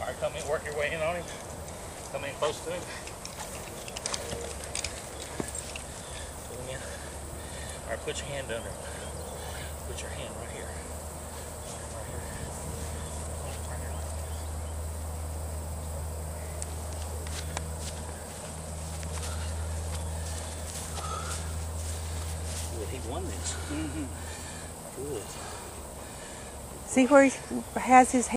All right, come in, work your way in on him. Come in close to him. Pull him in. All right, put your hand under him. Put your hand right here. Right here. Right here. Good, he won this. Good. See where he has his